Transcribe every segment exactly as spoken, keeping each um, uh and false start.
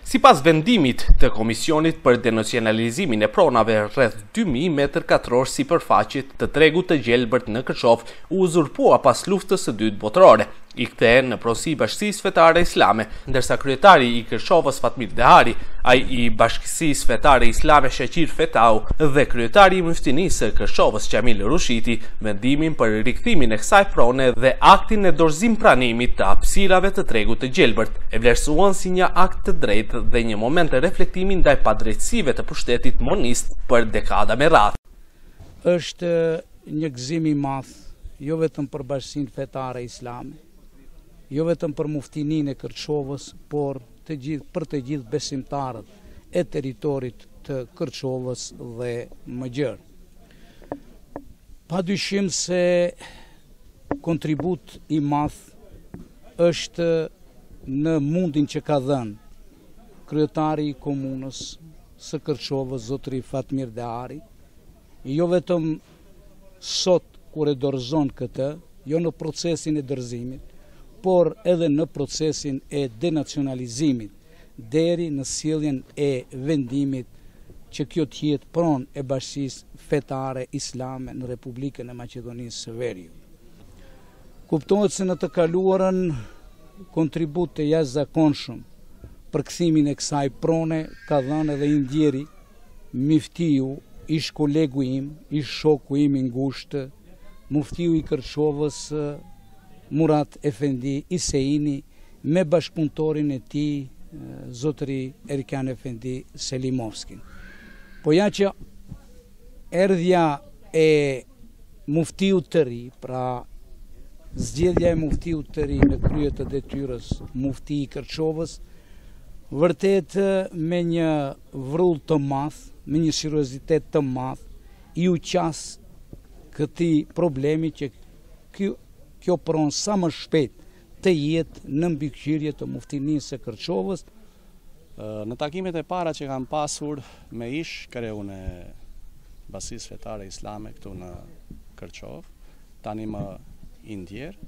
Sipas vendimit të Komisionit për Denacionalizimin e pronave, rreth dy mijë metër katror sipërfaqe të tregut të gjelbërt në Kërçov u uzurpua pas luftës së dytë botërore. I kthehen në pronësi Bashkisë Fetare Islame, ndërsa kryetari i Kërçovës Fatmir Dehari, ai i Bashkisë Fetare Islame Shaqir Fetau dhe kryetari i Muftinisë së Kërçovës Qamil Rushiti vendimin për rikthimin e kësaj prone dhe aktin e dorëzim pranimit të hapësirave të tregut të gjelbërt, e vlerësuan si një akt të drejtë dhe një moment të reflektimi ndaj padrejtësive të pushtetit monist për dekada me radhë. Është një gëzim i madh jo vetëm për Bashkinë Fetare Islame, jo vetëm për muftininë e Kërçovës, por të gjithë, për të gjithë besimtarët e teritorit të Kërçovës dhe më gjerë. Padyshim se kontribut i madh është në mundin që ka dhënë kryetari i komunës së Kërçovës, zotëri Fatmir Dehari, jo vetëm sot kur e dorëzon këtë, jo në procesin e dorëzimit, por edhe në procesin e denacionalizimit, deri në sjelljen e vendimit që kjo të jetë pronë e Bashkisë Fetare Islame në Republikën e Maqedonisë së Veriut. Kuptohet se në të kaluarën kontribut të jashtëzakonshëm për kthimin e kësaj prone ka dhënë edhe i ndjeri Miftiu, ish kolegu im, ish shoku im i ngushtë, muftiu i Kërçovës Murat Efendi Iseini, me bashkëpunëtorin e tij zotëri Erkan Efendi Selimovskin. Po ja që erdhja e muftiut të ri, pra zgjedhja e muftiut të ri në krye të detyrës mufti i Kërçovës, vërtet me një vrull të madh, me një seriozitet të madh, i u qas këtij problemi që kjo kjo pronë sa më shpejt të jetë në mbikëqyrje të muftinisë së Kërçovës. Në takimet e para që kam pasur me ish kreun e Bashkisë Fetare Islame këtu në Kërçovë, tani më i ndjer,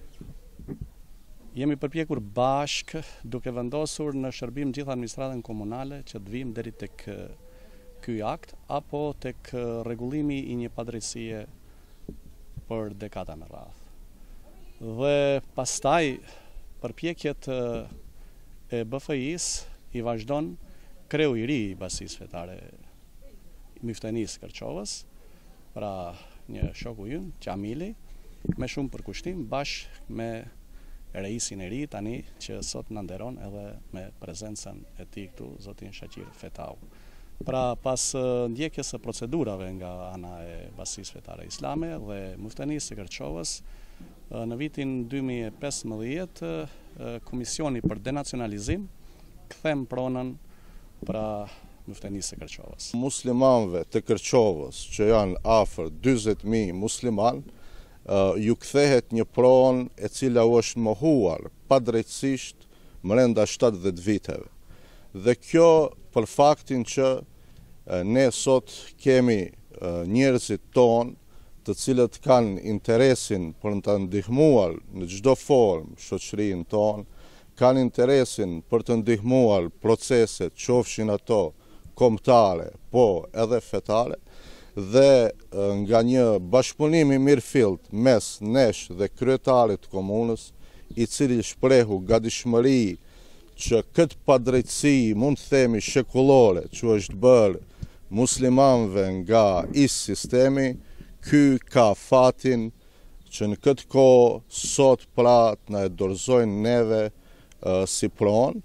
jemi përpjekur bashk duke vendosur në shërbim gjithë administratën komunale që të vim deri tek ky akt apo tek rregullimi i një padrejtësie për dekada me radhë. Dhe pastaj përpjekjet e B F I-s i vazhdon kreu i ri i Bashkisë Fetare Muftinisë Kërçovës, pra një shoku ynë, Qamili, me shumë përkushtim, bashkë me reisin e ri tani që sot na nderon edhe me prezencën e tij këtu, zotin Shaqir Fetau. Pra pas ndjekjes së procedurave nga ana e Bashkisë Fetare Islame dhe Muftinisë së Kërçovës, në vitin dy mijë e pesëmbëdhjetë, Komisioni për Denacionalizim kthem pronën pra Muftinisë së Kërçovës. Muslimanëve të Kërçovës, që janë afër dyzet mijë musliman, ju kthehet një pronë e cila u është mohuar padrejtësisht brenda shtatëdhjetë viteve. Dhe kjo për faktin që ne sot kemi njerëzit tonë të cilët kanë interesin për të ndihmuar në çdo formë shoqërinë tonë, kanë interesin për të ndihmuar proceset, qofshin ato kombëtare, po edhe fetare, dhe nga një bashkëpunim i mirëfillt mes nesh dhe kryetarit komunës, i cili shprehu gatishmëri që këtë padrejtësi, mund të themi shekullore, që është bërë muslimanëve nga is sistemi, ky ka fatin që në këtë kohë sot pra na e dorëzojnë neve uh, si pronë.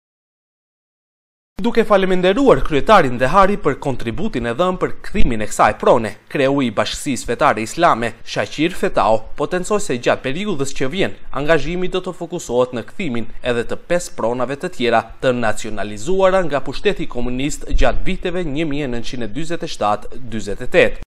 Duke faleminderuar kryetarin Dehari për kontributin e dhënë për kthimin e kësaj prone, kreu i Bashkisë Fetare Islame, Shaqir Fetau, potencoi se gjatë periudhës që vjen, angazhimi do të fokusohet në kthimin edhe të pesë pronave të tjera të nacionalizuara nga pushteti komunist gjatë viteve një mijë e nëntëqind e dyzet e shtatë dyzet e tetë.